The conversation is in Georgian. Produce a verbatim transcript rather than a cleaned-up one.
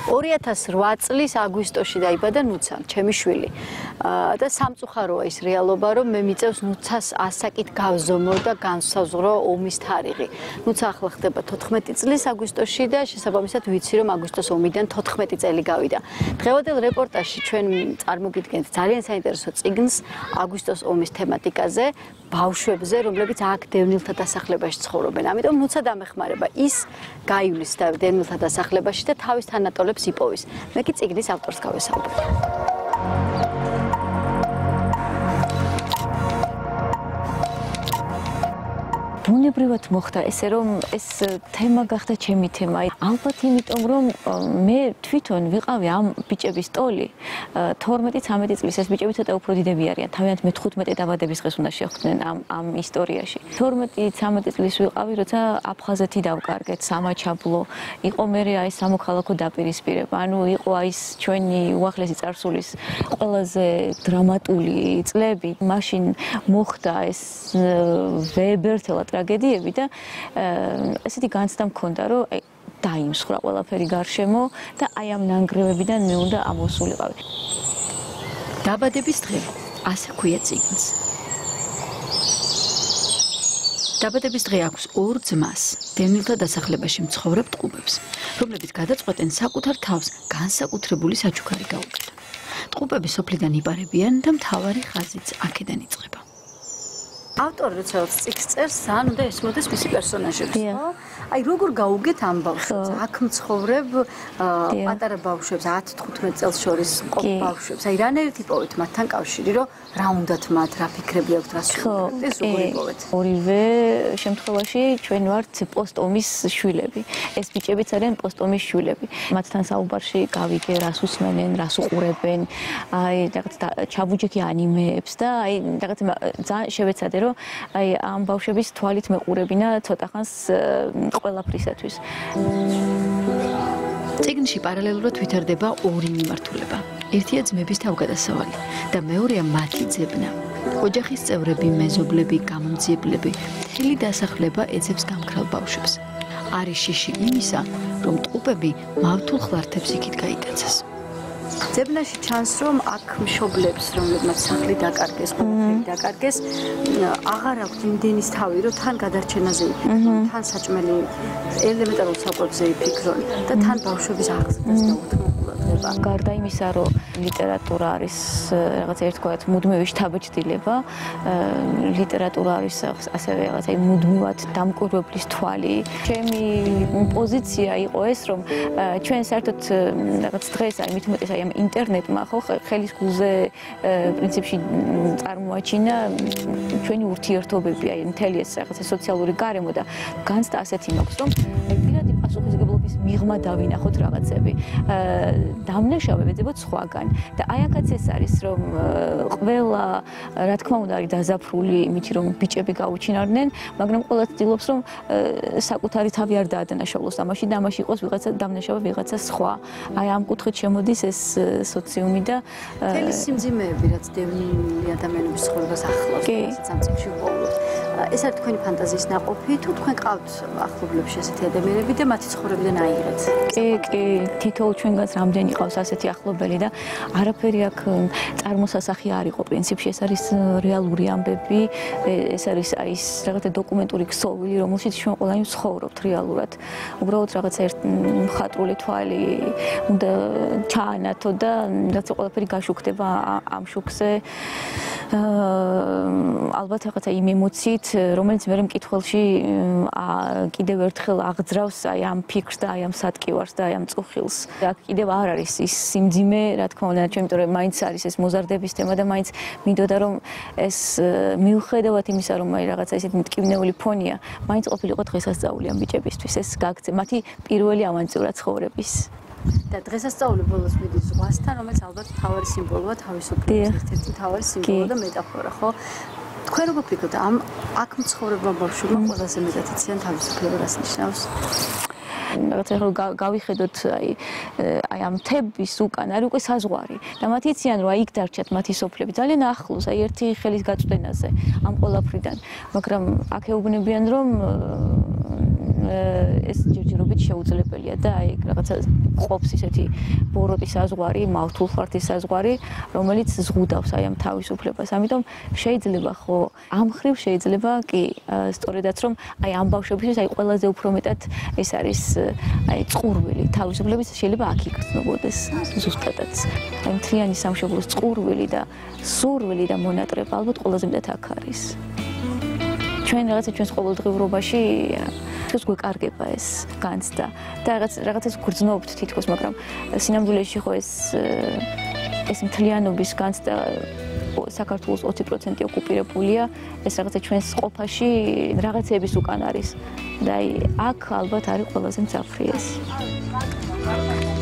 ორი ათას რვა წლის აგვისტოში დაიბადა ნუცა, ჩემი შვილი. და სამწუხაროა ის რეალობა, რომ მე მიწევს ნუცას ასაკით გავზომო და განსაზღვრო ომის თარიღი. ნუცა ახლა ხდება თოთხმეტი წლის აგვისტოში და შესაბამისად ვიცი, რომ აგვისტოს ომიდან თოთხმეტი წელი გავიდა. დღევანდელ რეპორტაჟში ჩვენ წარმოგიდგენთ ძალიან საინტერესო წიგნს აგვისტოს ომის თემატიკაზე, ბავშვებზე, რომლებიც აქ დევნილთა დასახლებაში ცხოვრობენ. ამიტომ ნუცა დამეხმარება ის გაივლის დევნილთა დასახლებაში და თავის თანატოლებს იპოვის. მე კი წიგნის ავტორს გავესაუბრებ. ბუნებრივად მოხდა ესე რომ ეს თემა გახდა ჩემი თემა. ალბათ იმიტომ რომ მე თვითონ ვიყავი ამ ბიჭების ტოლი თორმეტი ცამეტი წლის. ეს ბიჭები ცოტა უფრო დიდები არიან. თავიანთ მეთხუთმეტე დაბადების დღეს უნდა შეხვდნენ ამ ამ ისტორიაში. თორმეტი ცამეტი წლის ვიყავი, როცა აფხაზეთი დავკარგეთ, სამაჩაბლო, იყო მე აი სამოქალაქო დაპირისპირება. ანუ იყო აი ეს ჩვენი უახლესი წარსულის ყველაზე დრამატული წლები. მაშინ მოხდა ეს ვებერთელა ტრაგედიები და ესეთი განცდა მქონდა, რომ აი დაიმსხვრა ყველაფერი გარშემო და აი ამ ნანგრევებიდან მე უნდა ამოსულიყავი. დაბადების დღე, ასე ქვია წიგნს. დაბადების დღე აქვს ორ ძმას, დევნილთა დასახლებაში მცხოვრებ ტყუპებს, რომლებიც გადაწყვეტენ საკუთარ თავს განსაკუთრებული საჩუქარი გაუკეთონ. ტყუპები სოფლიდან იპარებიან და მთავარი ხაზიც აქედან იწყება. ავტორი როცა წიგნს წერს, ძალიან უნდა ესმოდეს მისი პერსონაჟებს, ხო? აი როგორ გაუგეთ ამ ბავშვებს, აქ მცხოვრებ პატარა ბავშვებს, ათი თხუთმეტი წელს შორის მყოფ ბავშვებს. აი რანაირად იპოვეთ მათთან კავშირი, რომ რა უნდათ მათ, რა ფიქრები აქვთ, რა სურვილები, ეს როგორ იპოვეთ? ორივე შემთხვევაში ჩვენ ვართ პოსტომის შვილები. ეს ბიჭებიც არიან პოსტომის შვილები. მათთან საუბარში გავიგე, რას უსმენენ, რას უყურებენ, აი რაღაც ჩაბუჯექი ანიმეებს და აი რაღაც ძალიან შევეცადე რომ აი ამ ბავშვების თვალით მეყურებინა ცოტა ხანს ყველაფრისათვის. წიგნში პარალელურად ვითარდება ორი მიმართულება. ერთია ძმების თავგადასავალი და მეორეა მათი ძებნა. ოჯახის წევრები, მეზობლები, გამომძიებლები, მთელი დასახლება ეძებს გამქრალ ბავშვებს. არის შიში იმისა, რომ ტყუპები მავთულ ხლართებს იქით გაიტაცეს. ძებნაში ჩანს, რომ აქ მშობლებს, რომლებმაც სახლი დაკარგეს, ყველაფერი დაკარგეს, აღარ აქვთ იმდენის თავი, რომ თან გადარჩენაზე იფიქრონ, თან საჭმელი ელემენტარულ საკვებზე იფიქრონ და თან ბავშვების აღზრდას დაუთმობულად ხდება. გარდა იმისა, რომ ლიტერატურა არის რაღაც ერთგვარად მუდმივი შთაბეჭდილება, ლიტერატურა არის ასევე რაღაც აი მუდმივად დამკვირვებლის თვალი. ჩემი პოზიცია იყო ეს, რომ ჩვენ საერთოდ რაღაც დღეს აი მით უმეტეს აი ამ ინტერნეტმა ხო ხელის გულზე პრინციპში წარმოაჩინა ჩვენი ურთიერთობები, აი მთელი ეს რაღაცა სოციალური გარემო და განცდა ასეთი მაქვს, რომ პირადი პასუხისმგებლობის მიღმა დავინახოთ რაღაცები. დამნაშავე ვეძებოთ სხვაგან და აი აქაც ეს არის, რომ ყველა რა თქმა უნდა არის დაზაფრული იმით, რომ ბიჭები გაუჩინარდნენ, მაგრამ ყველა ცდილობს, რომ საკუთარი თავი არ დაადანაშაულოს ამაში და ამაში იყოს ვიღაცა დამნაშავე, ვიღაცა სხვა. აი ამ კუთხით შემოდის ეს სოციუმი და მთელი სიმძიმეები, რაც დევნილი ადამიანების ცხოვრებას ახლავს, ამ წიგნში ვუყურებთ. ეს არის თქვენი ფანტაზიის ნაყოფი, თუ თქვენ ყავთ ახლობლებში ასეთი ადამიანები და მათი ცხოვრებიდან აიღეთ? კი, კი, თითოეულ ჩვენგანს რამდენი ყავს ასეთი ახლობელი და არაფერი აქ წარმოსასახი არ იყო პრინციპში, ეს არის რეალური ამბები, ეს არის აი ეს რაღაცა დოკუმენტური ქსოვილი, რომელშიც ჩვენ ყველანი ვცხოვრობთ რეალურად. უბრალოდ რაღაცა ერთ მხატვრული თვალი უნდა ჩაანათო და რაც ყველაფერი გაშუქდება ამ შუქზე. ალბათ რაღაცა იმ ემოციით, რომელიც მე მკითხველში კიდევ ერთხელ აღძრავს აი ამ ფიქრს და აი ამ სატკივარს და აი ამ წუხილს. აქ კიდევ არ არის ის სიმძიმე, რა თქმა უნდა, იმიტომ რომ მაინც არის ეს მოზარდების თემა და მაინც მინდოდა რომ ეს მიუხედავად იმისა, რომ აი რაღაცა ისეთი მტკივნეული ფონია, მაინც ყოფილიყო დღესასწაული ამ ბიჭებისთვის. ეს გაგცე მათი პირველი ავანტიურა ცხოვრების. და დღესასწაული ბოლოს მიდის ზღვასთან, რომელიც ალბათ მთავარი სიმბოლოა თავისუფლების ერთ-ერთი მთავარი სიმბოლო და მეტაფორა, ხო? თქვენ როგორ ფიქრობთ, ამ აქ მცხოვრებმა ბავშვებმა ყველაზე მეტად იციან თავისუფლება რას ნიშნავს? რაღაც ახლა გავიხედოთ აი აი ამ თების უკან არის უკვე საზღვარი და მათ იციან რომ აი იქ დარჩათ მათი სოფლები ძალიან ახლოს აი ერთი ხელის გაწვდენაზე ამ ყველაფრიდან მაგრამ აქ ეუბნებიან რომ ეს ჯერჯერობით შეუძლებელია და აი რაღაცა ყოფს ისეთი ბოროტი საზღვარი, მავთულხართ საზღვარი, რომელიც ზღუდავს აი ამ თავისუფლებას. ამიტომ შეიძლება ხო ამ ხრივ შეიძლება კი სწორედაც რომ აი ამ ბავშვებისთვის აი ყველაზე უფრო მეტად ეს არის აი წყურვილი თავისუფლების შეიძლება აქ იგრძნობოდეს ზუსტადაც. აი მთლიანი სამშობლოს წყურვილი და სურვილი და მონატრება ალბათ ყველაზე მეტად აქ არის. ჩვენ რაღაცა ჩვენს ყოველდღიურობაში თვითონ გვეკარგება ეს განცდა და რაღაც რაღაცას გვგრძნობთ თითქოს, მაგრამ სინამდვილეში ხო ეს ეს მთლიანობის განცდა საქართველოს ოცი პროცენტი ოკუპირებულია, ეს რაღაცა ჩვენს ყოფაში რაღაცების უკან არის და აი აქ ალბათ არის ყველაზე მძაფრი ეს.